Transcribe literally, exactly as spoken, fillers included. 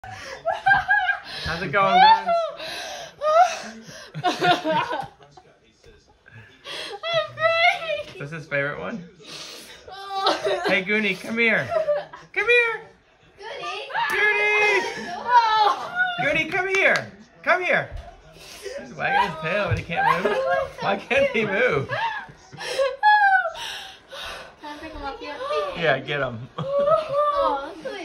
How's it going, guys? I'm crying. Is this his favorite one? Hey, Goonie, come here. Come here. Goonie. Goonie. Oh. Goonie, come here. Come here. He's wagging his tail, but he can't move. Why can't he move? Can I pick him up here? Yeah, get him. Oh,